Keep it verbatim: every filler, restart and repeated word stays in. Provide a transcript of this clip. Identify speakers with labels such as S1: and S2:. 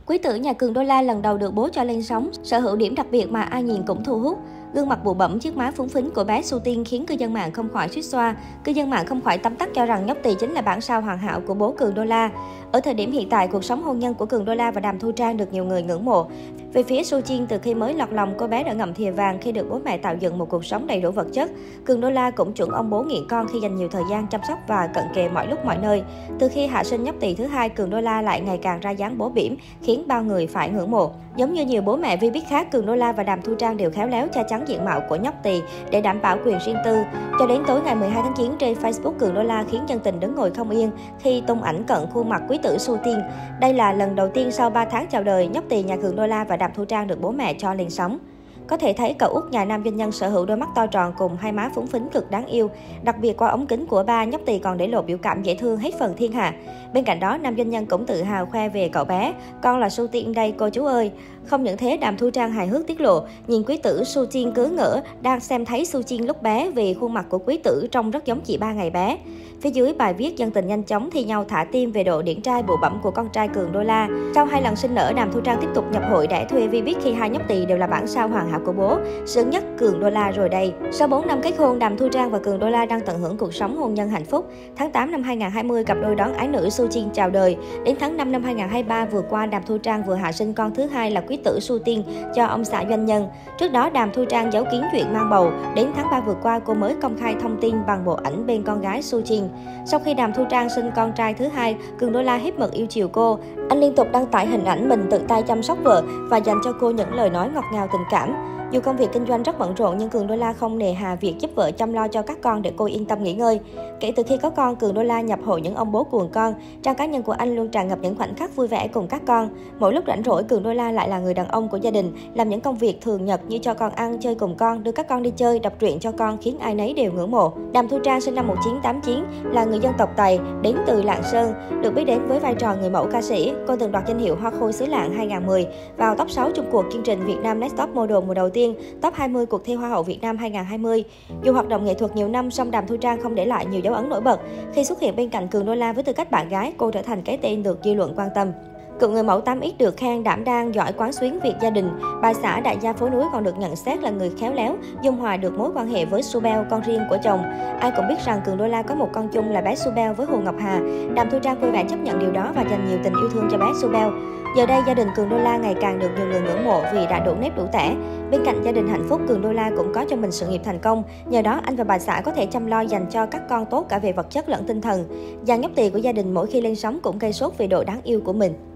S1: Quý tử nhà Cường Đô La lần đầu được bố cho lên sóng, sở hữu điểm đặc biệt mà ai nhìn cũng thu hút. Gương mặt bụ bẫm, chiếc má phúng phính của bé Su Tiên khiến cư dân mạng không khỏi suýt xoa. Cư dân mạng không khỏi tấm tắc cho rằng nhóc Tì chính là bản sao hoàn hảo của bố Cường Đô La. Ở thời điểm hiện tại, cuộc sống hôn nhân của Cường Đô La và Đàm Thu Trang được nhiều người ngưỡng mộ. Về phía Su Chiên, từ khi mới lọt lòng, cô bé đã ngậm thìa vàng khi được bố mẹ tạo dựng một cuộc sống đầy đủ vật chất. Cường Đô La cũng chuẩn ông bố nghiện con khi dành nhiều thời gian chăm sóc và cận kề mọi lúc mọi nơi. Từ khi hạ sinh nhóc Tì thứ hai, Cường Đô La lại ngày càng ra dáng bố bỉm, khiến bao người phải ngưỡng mộ. Giống như nhiều bố mẹ vi biết khác, Cường Đô La và Đàm Thu Trang đều khéo léo che chắn diện mạo của nhóc Tì để đảm bảo quyền riêng tư. Cho đến tối ngày mười hai tháng chín, trên Facebook, Cường Đô La khiến dân tình đứng ngồi không yên khi tung ảnh cận khuôn mặt quý tử Su Tiên. Đây là lần đầu tiên sau ba tháng chào đời, nhóc Tì nhà Cường Đô La và Đàm Thu Trang được bố mẹ cho lên sóng. Có thể thấy cậu út nhà nam doanh nhân sở hữu đôi mắt to tròn cùng hai má phúng phính cực đáng yêu. Đặc biệt qua ống kính của ba, nhóc Tì còn để lộ biểu cảm dễ thương hết phần thiên hạ. Bên cạnh đó, nam doanh nhân cũng tự hào khoe về cậu bé. Con là Su Tiên đây cô chú ơi. Không những thế, Đàm Thu Trang hài hước tiết lộ, nhìn quý tử Su Tiên cứ ngỡ đang xem thấy Su Chiên lúc bé vì khuôn mặt của quý tử trông rất giống chị ba ngày bé. Phía dưới bài viết, dân tình nhanh chóng thi nhau thả tim về độ điển trai bụ bẫm của con trai Cường Đô La. Sau hai lần sinh nở, Đàm Thu Trang tiếp tục nhập hội để thuê Vi-Bích khi hai nhóc Tì đều là bản sao hoàn hảo của bố, sướng nhất Cường Đô La rồi đây. Sau bốn năm kết hôn, Đàm Thu Trang và Cường Đô La đang tận hưởng cuộc sống hôn nhân hạnh phúc. Tháng tám năm hai nghìn không trăm hai mươi, cặp đôi đón ái nữ Su Chiên chào đời. Đến tháng năm năm hai nghìn không trăm hai mươi ba vừa qua, Đàm Thu Trang vừa hạ sinh con thứ hai là quý tử Su Tiên cho ông xã doanh nhân. Trước đó, Đàm Thu Trang giấu kín chuyện mang bầu. Đến tháng ba vừa qua, cô mới công khai thông tin bằng bộ ảnh bên con gái Su Chiên. Sau khi Đàm Thu Trang sinh con trai thứ hai, Cường Đô La hết mực yêu chiều cô. Anh liên tục đăng tải hình ảnh mình tự tay chăm sóc vợ và dành cho cô những lời nói ngọt ngào tình cảm. Dù công việc kinh doanh rất bận rộn nhưng Cường Đô La không nề hà việc giúp vợ chăm lo cho các con để cô yên tâm nghỉ ngơi. Kể từ khi có con, Cường Đô La nhập hội những ông bố cuồng con. Trang cá nhân của anh luôn tràn ngập những khoảnh khắc vui vẻ cùng các con. Mỗi lúc rảnh rỗi, Cường Đô La lại là người đàn ông của gia đình, làm những công việc thường nhật như cho con ăn, chơi cùng con, đưa các con đi chơi, đọc truyện cho con khiến ai nấy đều ngưỡng mộ. Đàm Thu Trang sinh năm một nghìn chín trăm tám mươi chín, là người dân tộc Tày, đến từ Lạng Sơn, được biết đến với vai trò người mẫu ca sĩ. Cô từng đoạt danh hiệu Hoa khôi xứ Lạng hai nghìn không trăm mười, vào top sáu trong cuộc chương trình Việt Nam Next Top Model mùa đầu tiên, top hai mươi cuộc thi Hoa hậu Việt Nam hai nghìn không trăm hai mươi. Dù hoạt động nghệ thuật nhiều năm, song Đàm Thu Trang không để lại nhiều dấu ấn nổi bật. Khi xuất hiện bên cạnh Cường Đô La với tư cách bạn gái, cô trở thành cái tên được dư luận quan tâm. Cựu người mẫu tám x được khen đảm đang, giỏi quán xuyến việc gia đình. Bà xã đại gia phố núi còn được nhận xét là người khéo léo, dung hòa được mối quan hệ với Subel, con riêng của chồng. Ai cũng biết rằng Cường Đô La có một con chung là bé Subel với Hồ Ngọc Hà. Đàm Thu Trang vui vẻ chấp nhận điều đó và dành nhiều tình yêu thương cho bé Subel. Giờ đây, gia đình Cường Đô La ngày càng được nhiều người ngưỡng mộ vì đã đủ nếp đủ tẻ. Bên cạnh gia đình hạnh phúc, Cường Đô La cũng có cho mình sự nghiệp thành công. Nhờ đó, anh và bà xã có thể chăm lo dành cho các con tốt cả về vật chất lẫn tinh thần. Dàn nhóc Tì của gia đình mỗi khi lên sóng cũng gây sốt về độ đáng yêu của mình.